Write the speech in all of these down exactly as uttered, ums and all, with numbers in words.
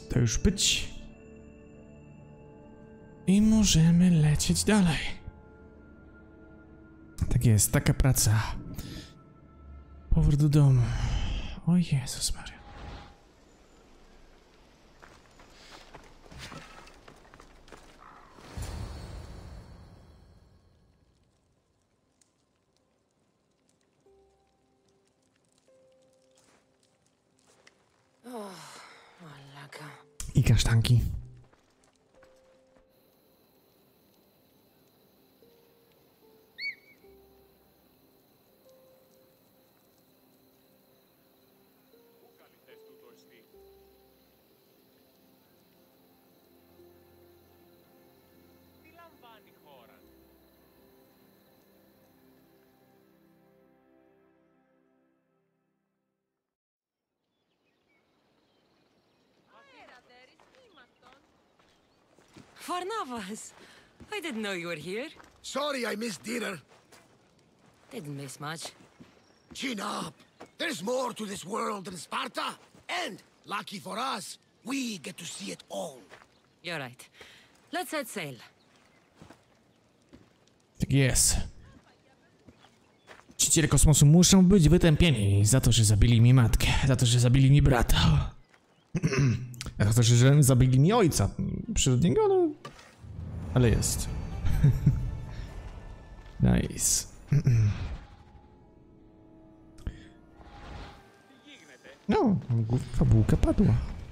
to już być. I możemy lecieć dalej. Tak jest, taka praca. Powrót do domu. O Jezus Maria. I kasztanki. Varnavas, I didn't know you were here. Sorry I missed dinner. Didn't miss much. Chin up. There's more to this world than Sparta. And, lucky for us, we get to see it all. You're right. Let's set sail. Tak jest. Czciciele kosmosu muszą być wytępieni za to, że zabili mi matkę, za to, że zabili mi brata. Za to, że zabili mi ojca. Przyrodniego, no... Ale jest. Nice. No, fabułka padła.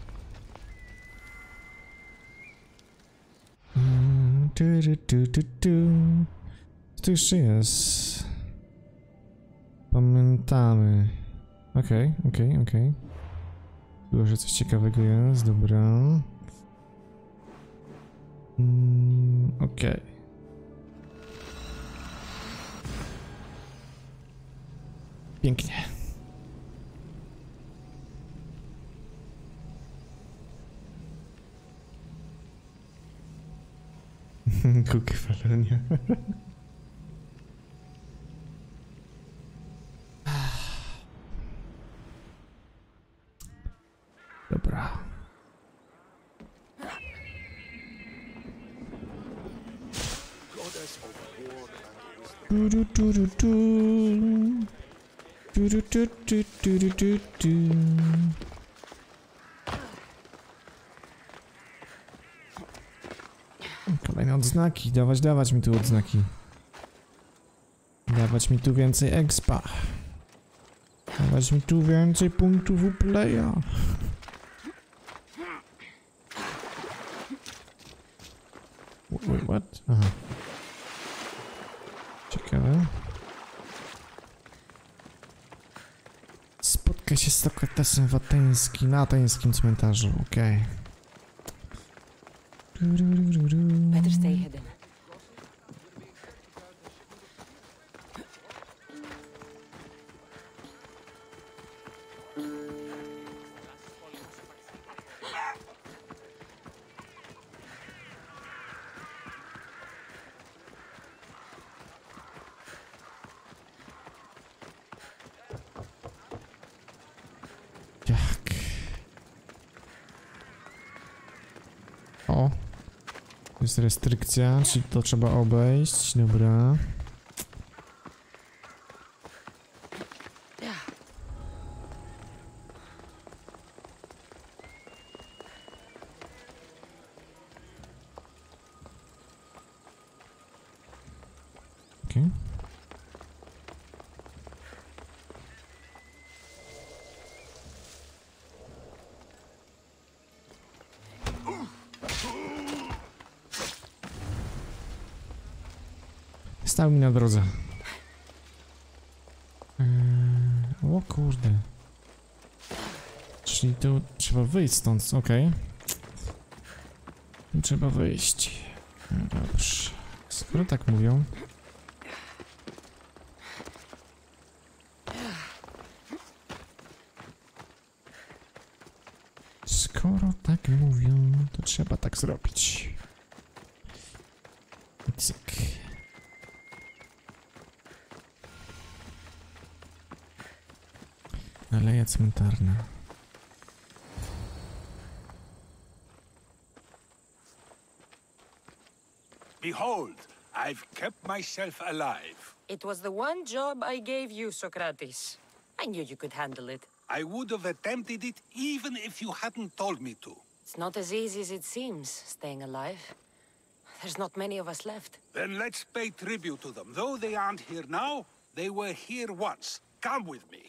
Co to jeszcze jest? Pamiętamy. Okej, okay, okej, okay, okej. Okay. Było, że coś ciekawego jest, dobra. Mm, okej. Okay. Pięknie. Kukwalonia. Dobra. Du, du, du, du, du. Du, du, du, du, du, du, du, du. Kolejne odznaki. Dawać, dawać mi tu odznaki. Dawać mi tu więcej expa. Dawać mi tu więcej punktów u playa. Wait, what? Aha. Ciekawe. Spotkaj się z Sokratesem w ateńskim, na ateńskim cmentarzu, okej. Okay. Better stay hidden. O, jest restrykcja, czyli to trzeba obejść, dobra. Okej. Okay. Stał mi na drodze. Eee, o kurde. Czyli tu trzeba wyjść stąd, okej. Okay. Tu trzeba wyjść. No dobrze. Skoro tak mówią. Skoro tak mówią, to trzeba tak zrobić. Cyk. Aleja cmentarna. Behold, I've kept myself alive. It was the one job I gave you, Socrates. I knew you could handle it. I would have attempted it even if you hadn't told me to. It's not as easy as it seems, staying alive. There's not many of us left. Then let's pay tribute to them. Though they aren't here now, they were here once. Come with me.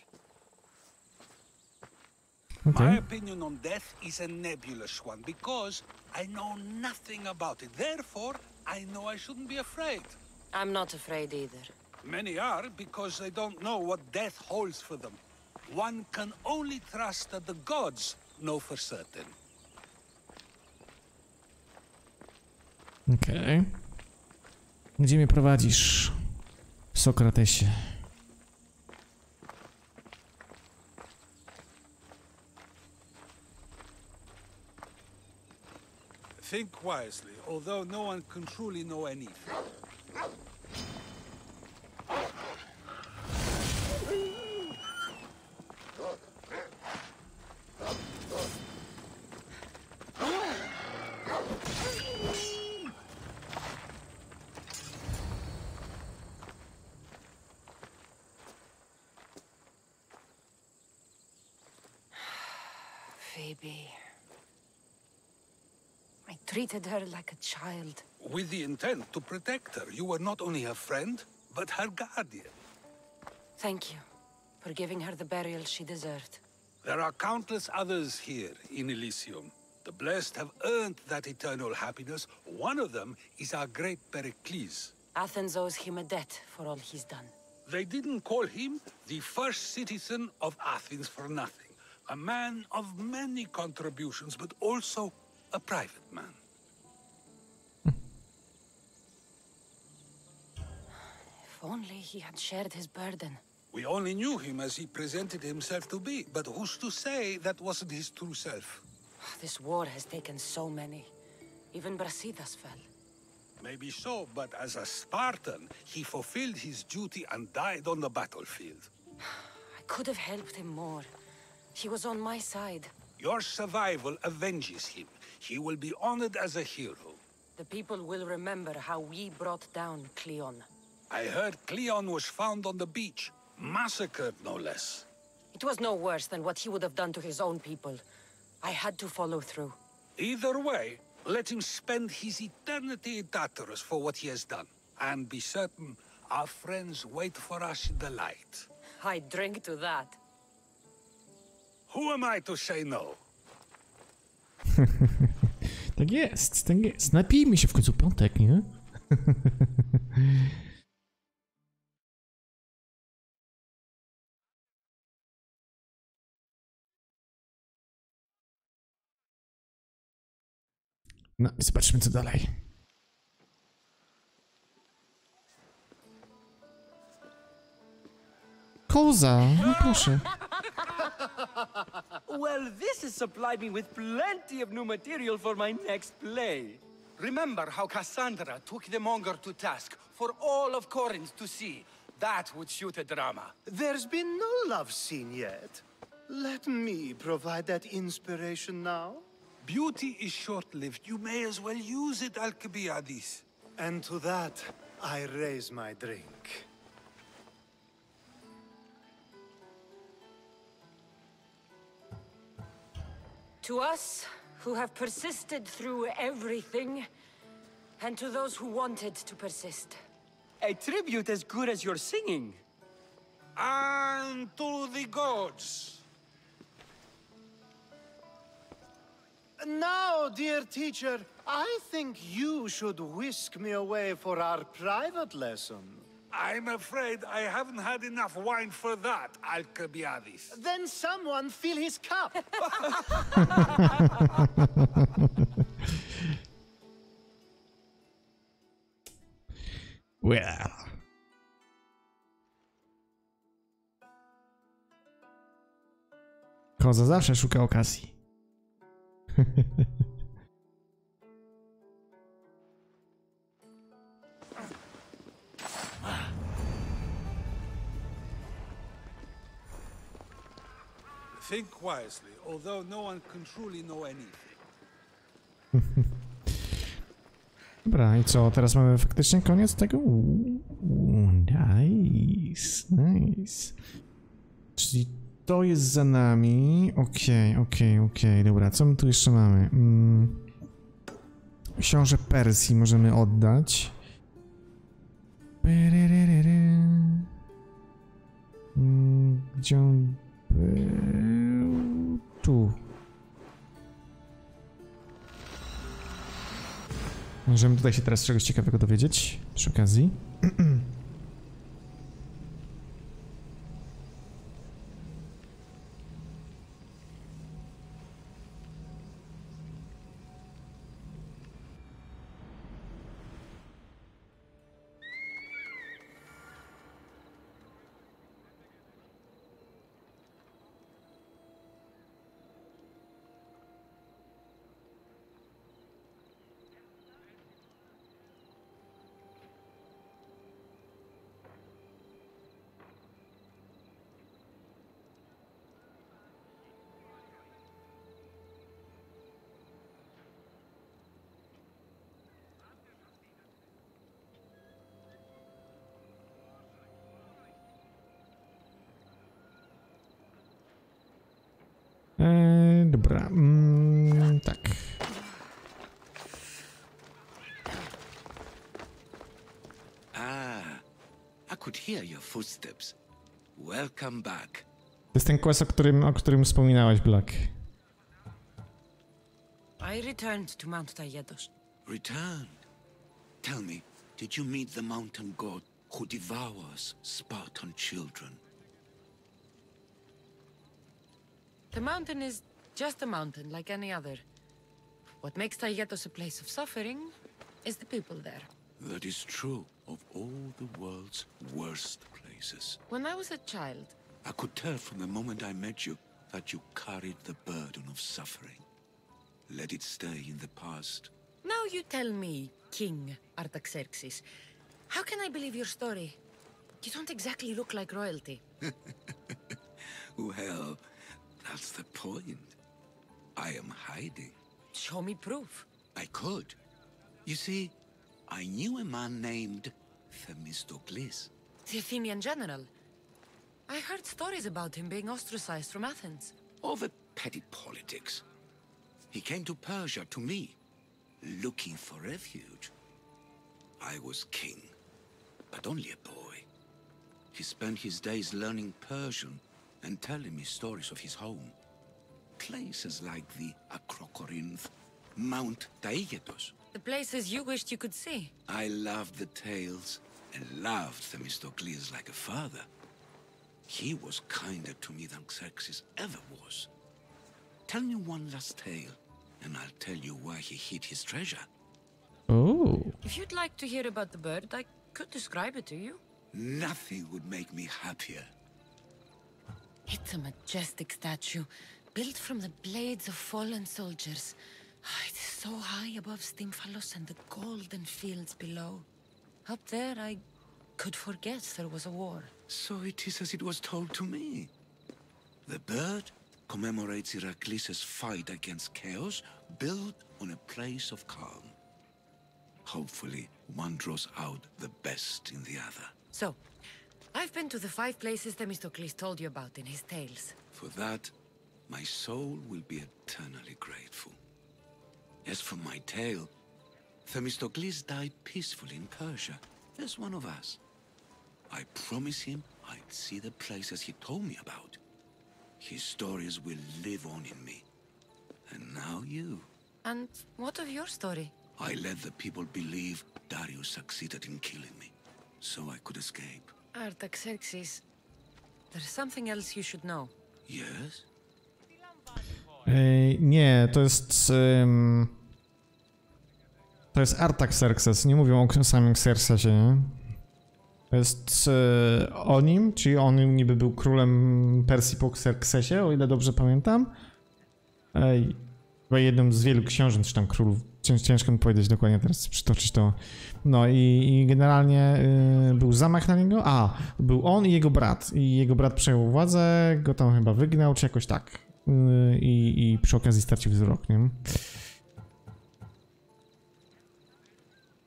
Okay. My opinion on death is a nebulous one because I know nothing about it. Therefore, I know I shouldn't be afraid. I'm not afraid either. Many are because they don't know what death holds for them. One can only trust that the gods know for certain. Okej. Okay. Gdzie mnie prowadzisz, Sokratesie? Think wisely, although no one can truly know anything. Phoebe. I treated her like a child. With the intent to protect her, you were not only her friend, but her guardian. Thank you for giving her the burial she deserved. There are countless others here in Elysium. The blessed have earned that eternal happiness. One of them is our great Pericles. Athens owes him a debt for all he's done. They didn't call him the first citizen of Athens for nothing. A man of many contributions, but also a private man. If only he had shared his burden. We only knew him as he presented himself to be, but who's to say that wasn't his true self? This war has taken so many. Even Brasidas fell. Maybe so, but as a Spartan, he fulfilled his duty and died on the battlefield. I could have helped him more. He was on my side. Your survival avenges him. He will be honored as a hero. The people will remember how we brought down Cleon. I heard Cleon was found on the beach, massacred no less. It was no worse than what he would have done to his own people. I had to follow through. Either way, let him spend his eternity in Tartarus for what he has done. And be certain our friends wait for us in the light. I drink to that. Who am I to say no? Tak jest, tak jest. Napijmy się w końcu piątek, nie? No i zobaczmy co dalej. Koza, no proszę. Well, this has supplied me with plenty of new material for my next play. Remember how Cassandra took the monger to task for all of Corinth to see. That would shoot a drama. There's been no love scene yet. Let me provide that inspiration now. Beauty is short-lived. You may as well use it, Alcibiades. And to that, I raise my drink. To us, who have persisted through everything, and to those who wanted to persist. A tribute as good as your singing. And to the gods. Now, dear teacher, I think you should whisk me away for our private lesson. I'm afraid I haven't had enough wine for that, Alcibiades. Then someone fill his cup. Well. Koza zawsze szuka okazji. Think wisely, although no one can truly know anything. Dobra, i co? Teraz mamy faktycznie koniec tego? Uuu, nice, nice. Czyli to jest za nami. Okej, okay, okej, okay, okej. Okay. Dobra, co my tu jeszcze mamy? Mm. Książę Persji możemy oddać. Mm, gdzie on był? Tu. Możemy tutaj się teraz czegoś ciekawego dowiedzieć przy okazji. Eee, dobra, mm, tak. Ah, I could hear your footsteps. Welcome back. To jest ten quest, o którym, o którym wspominałeś, Black. I returned to Mount Taygetos. Returned? Tell me, did you meet the mountain god who devours Spartan children? The mountain is just a mountain like any other. What makes Taygetos a place of suffering is the people there. That is true of all the world's worst places. When I was a child, I could tell from the moment I met you that you carried the burden of suffering. Let it stay in the past. now you tell me, King Artaxerxes, how can I believe your story? You don't exactly look like royalty. Well, that's the point. I am hiding. Show me proof. I could. You see, I knew a man named Themistocles. The Athenian general. I heard stories about him being ostracized from Athens. Over petty politics. He came to Persia to me, looking for refuge. I was king, but only a boy. He spent his days learning Persian and telling me stories of his home. Places like the Acrocorinth, Mount Taygetos. The places you wished you could see. I loved the tales and loved Themistocles like a father. He was kinder to me than Xerxes ever was. Tell me one last tale, and I'll tell you where he hid his treasure. Oh. If you'd like to hear about the bird, I could describe it to you. Nothing would make me happier. It's a majestic statue, built from the blades of fallen soldiers. It is so high above Stymphalos and the golden fields below. Up there, I could forget there was a war. So it is as it was told to me. The bird commemorates Heracles' fight against chaos, built on a place of calm. Hopefully, one draws out the best in the other. So, I've been to the five places Themistocles told you about in his tales. For that, my soul will be eternally grateful. As for my tale, Themistocles died peacefully in Persia, as one of us. I promise him I'd see the places he told me about. His stories will live on in me. And now you. And what of your story? I let the people believe Darius succeeded in killing me, so I could escape. Artaxerxes, there's something else you should know. Yes? Ej, nie, to jest... Um, to jest Artaxerxes, nie mówią o samym Xerxesie, nie? To jest e, o nim, czyli on niby był królem Persji po Xerxesie, o ile dobrze pamiętam. Ej, chyba jednym z wielu książąt, czy tam królów, cięż, ciężko mi powiedzieć dokładnie teraz, przytoczyć to. No i, i generalnie e, był zamach na niego, a, był on i jego brat. I jego brat przejął władzę, go tam chyba wygnał, czy jakoś tak. E, i, I przy okazji stracił wzrok, nie?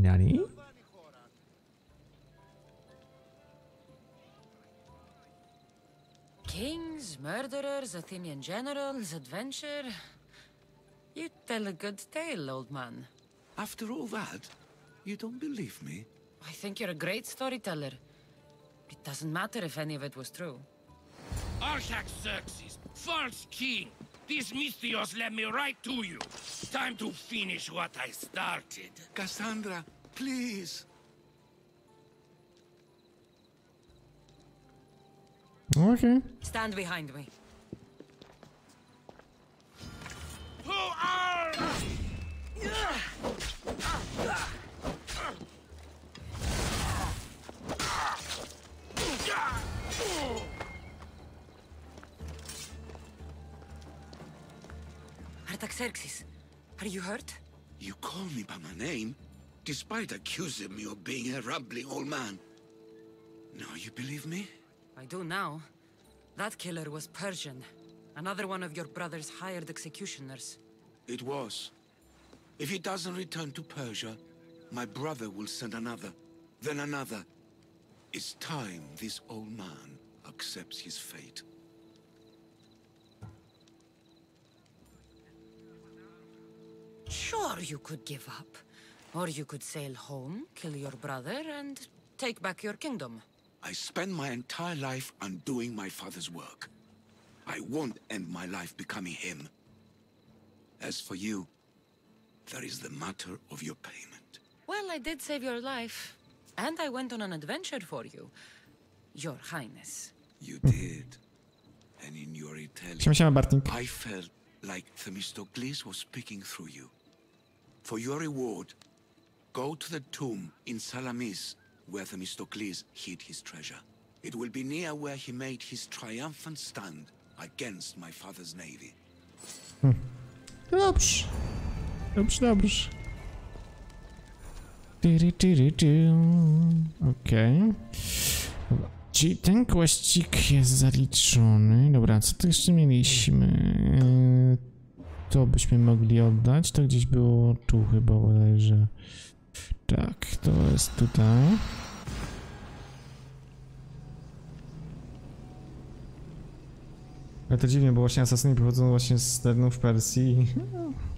Nani? Kings, murderers, Athenian generals, adventure. You tell a good tale, old man. After all that, you don't believe me? I think you're a great storyteller. It doesn't matter if any of it was true. Artaxerxes, false king! These Misthios led me right to you. Time to finish what I started. Cassandra, please. Okay. Stand behind me. Who are... Artaxerxes, are you hurt? You call me by my name, despite accusing me of being a rambling old man. Now you believe me? I do now. That killer was Persian. Another one of your brother's hired executioners. It was. If he doesn't return to Persia, my brother will send another, then another. It's time this old man accepts his fate. Sure, you could give up. Or you could sail home, kill your brother, and take back your kingdom. I spent my entire life undoing my father's work. I won't end my life becoming him. As for you, there is the matter of your payment. Well, I did save your life. And I went on an adventure for you, Your Highness. You did. And in your retelling, Siema, siema, Bartnik. I felt like Themistocles was speaking through you. For your reward, go to the tomb in Salamis, where Themistocles hid his treasure. It will be near where he made his triumphant stand against my father's navy. Hmm. Dobrze. Dobrze, dobrze. Okej. Okay. Czyli ten kłaścik jest zaliczony. Dobra, co tu jeszcze mieliśmy? To byśmy mogli oddać. To gdzieś było tu chyba bodajże. Tak, to jest tutaj. Ale to dziwnie, bo właśnie asasyni pochodzą właśnie z terenów Persji.